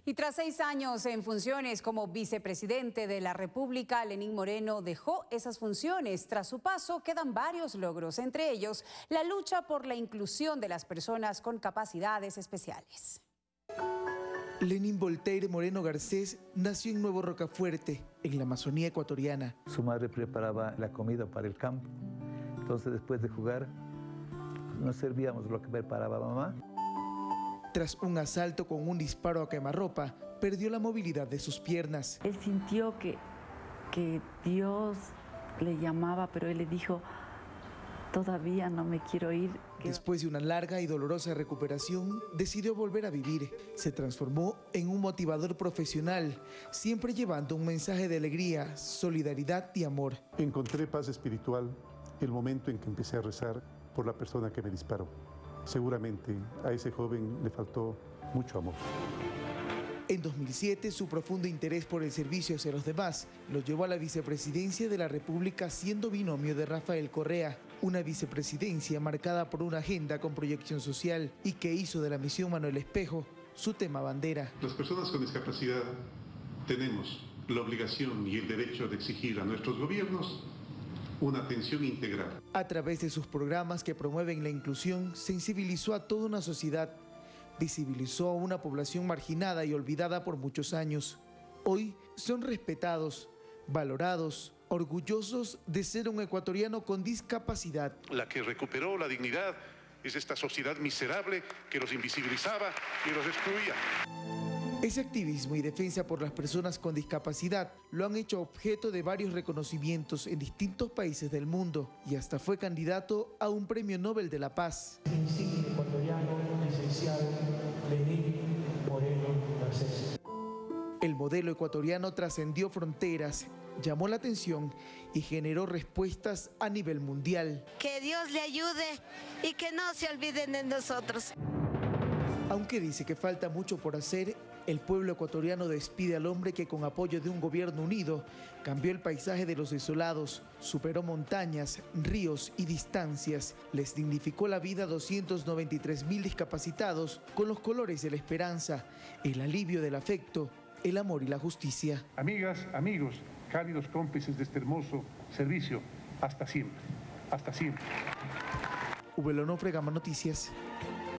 Y tras 6 años en funciones como vicepresidente de la República, Lenín Moreno dejó esas funciones. Tras su paso quedan varios logros, entre ellos la lucha por la inclusión de las personas con capacidades especiales. Lenín Voltaire Moreno Garcés nació en Nuevo Rocafuerte, en la Amazonía ecuatoriana. Su madre preparaba la comida para el campo, entonces después de jugar nos servíamos lo que preparaba mamá. Tras un asalto con un disparo a quemarropa, perdió la movilidad de sus piernas. Él sintió que Dios le llamaba, pero él le dijo, todavía no me quiero ir. Después de una larga y dolorosa recuperación, decidió volver a vivir. Se transformó en un motivador profesional, siempre llevando un mensaje de alegría, solidaridad y amor. Encontré paz espiritual el momento en que empecé a rezar por la persona que me disparó. Seguramente a ese joven le faltó mucho amor. En 2007, su profundo interés por el servicio hacia los demás lo llevó a la vicepresidencia de la República, siendo binomio de Rafael Correa, una vicepresidencia marcada por una agenda con proyección social y que hizo de la misión Manuel Espejo su tema bandera. Las personas con discapacidad tenemos la obligación y el derecho de exigir a nuestros gobiernos una atención integral. A través de sus programas que promueven la inclusión, sensibilizó a toda una sociedad, visibilizó a una población marginada y olvidada por muchos años. Hoy son respetados, valorados, orgullosos de ser un ecuatoriano con discapacidad. La que recuperó la dignidad es esta sociedad miserable que los invisibilizaba y los excluía. Ese activismo y defensa por las personas con discapacidad lo han hecho objeto de varios reconocimientos en distintos países del mundo y hasta fue candidato a un Premio Nobel de la Paz. Insigne ecuatoriano, licenciado Lenín Moreno Garcés. El modelo ecuatoriano trascendió fronteras, llamó la atención y generó respuestas a nivel mundial. Que Dios le ayude y que no se olviden de nosotros. Aunque dice que falta mucho por hacer, el pueblo ecuatoriano despide al hombre que con apoyo de un gobierno unido cambió el paisaje de los desolados, superó montañas, ríos y distancias, les dignificó la vida a 293.000 discapacitados con los colores de la esperanza, el alivio del afecto, el amor y la justicia. Amigas, amigos, cálidos cómplices de este hermoso servicio, hasta siempre, hasta siempre. Ubel Onofre, Gama Noticias.